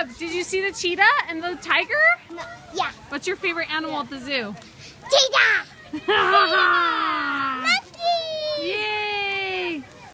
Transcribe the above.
Jacob, did you see the cheetah and the tiger? No. Yeah. What's your favorite animal at the zoo? Cheetah!